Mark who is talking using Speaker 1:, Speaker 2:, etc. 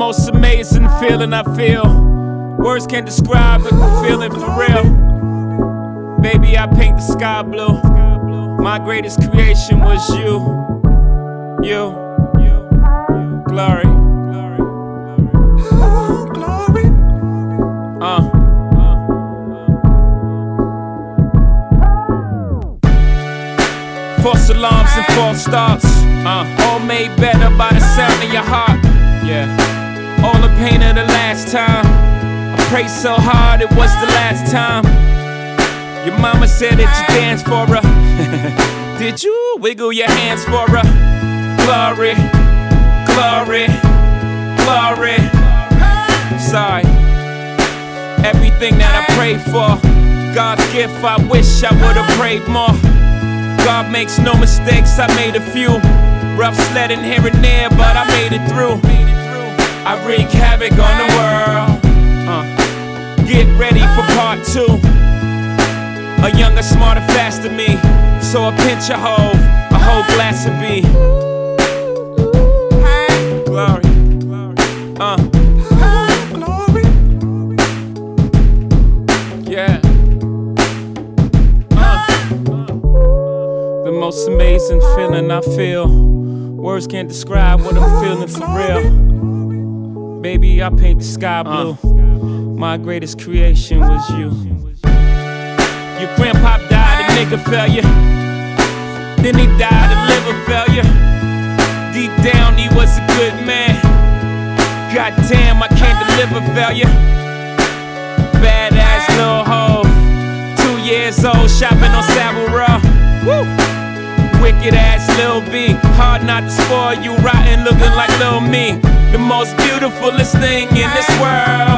Speaker 1: most amazing feeling I feel. Words can't describe it, the feeling for real. Baby, I paint the sky blue. My greatest creation was you. Glory. False alarms and false starts, all made better by the sound of your heart. Yeah, all the pain of the last time. I prayed so hard it was the last time. Your mama said that you danced for her. Did you wiggle your hands for her? Glory, glory, glory. Sorry, everything that I prayed for, God's gift, I wish I would've prayed more. God makes no mistakes, I made a few. Rough sledding here and there, but I made it through. I wreak havoc on the world. Get ready for part 2. A younger, smarter, faster me. So a pinch of Hov, a whole glass of B. Glory. Yeah. The most amazing feeling I feel. Words can't describe what I'm feeling for real. Baby, I paint the sky blue. My greatest creation was you. Your grandpa died of nigga failure. Then he died of liver failure. Deep down he was a good man. Goddamn, I can't deliver failure. Badass Lil Hov, 2 years old, shopping on Savile Row. Woo! Wicked ass Lil B, hard not to spoil you, rotten looking like Lil Me. The most beautifulest thing in this world.